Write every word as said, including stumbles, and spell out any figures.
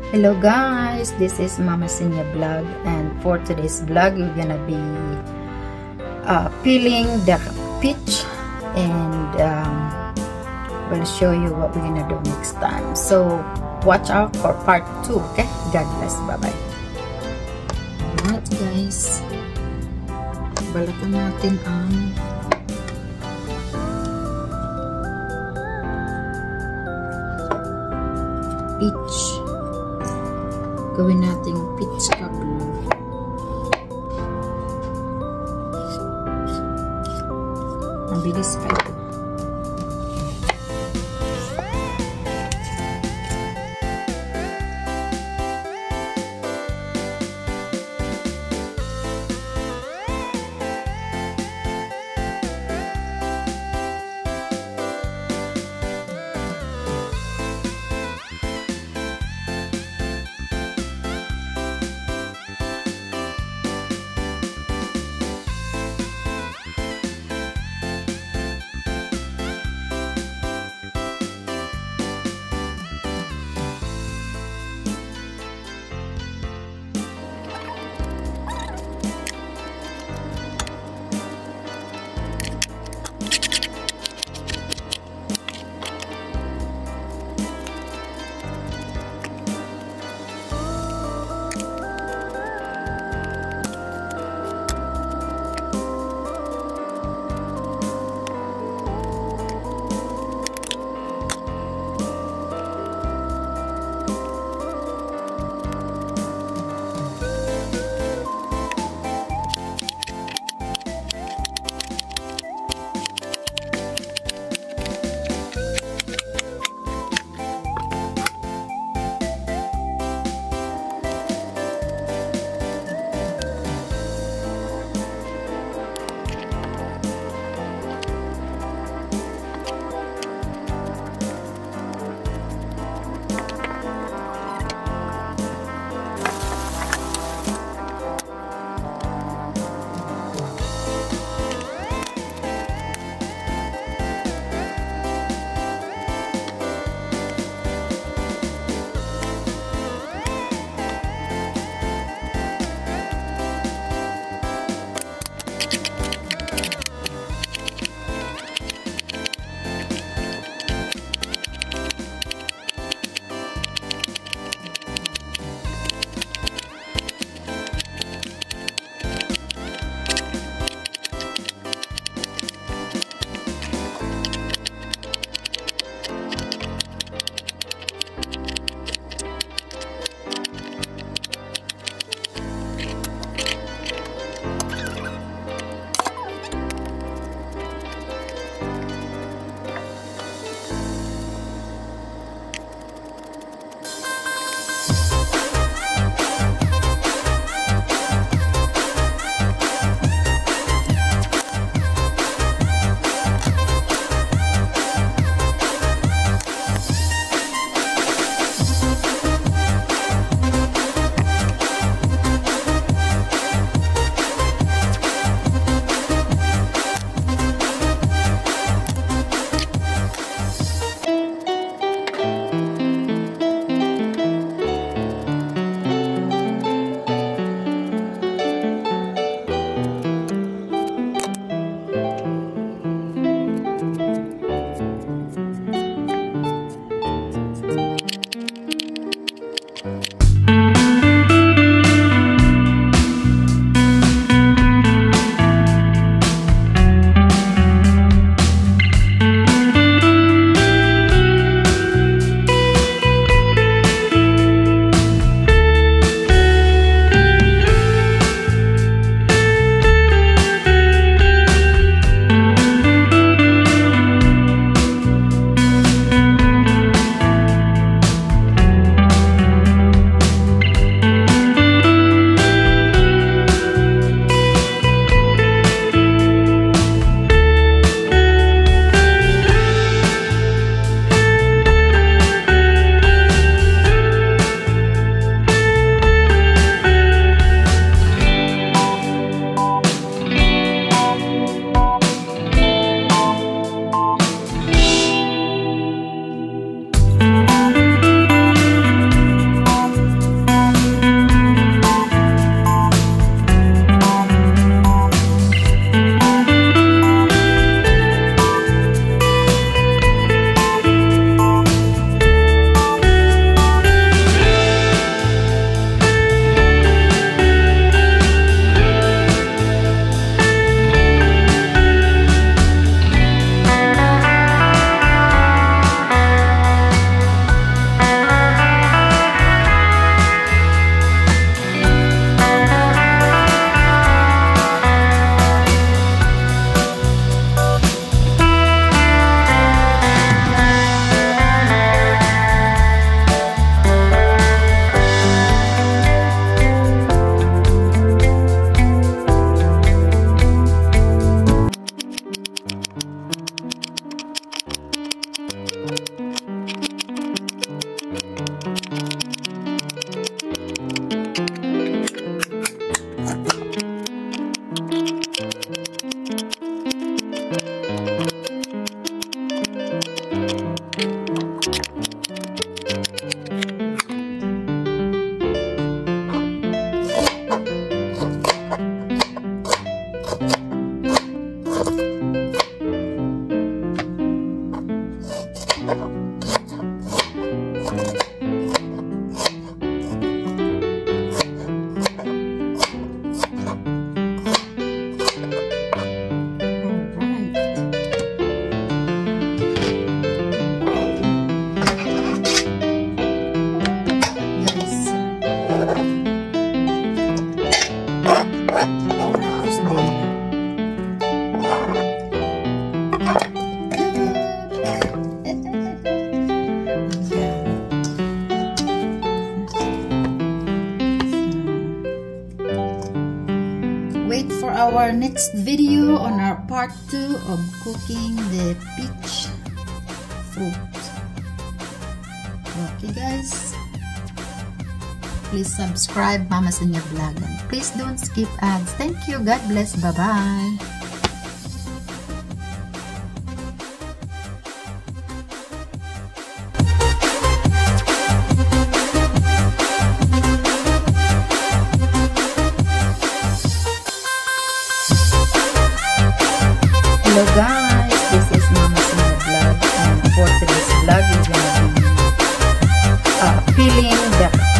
Hello guys, this is Mama Senya vlog, and for today's vlog we're gonna be uh, peeling the peach, and um, we'll show you what we're gonna do next time. So watch out for part two. Okay, God bless. Bye bye. Alright guys, balatan natin ang peach. Gawin nating peach kablo. Mabilis pa ito. our next video on our part two of cooking the peach fruit. Okay guys, please subscribe Mama Senya Vlog and please don't skip ads. Thank you. God bless. Bye bye. Hello guys, this is Mama Senya Vlog, and for today's vlog we're gonna be uh, peeling the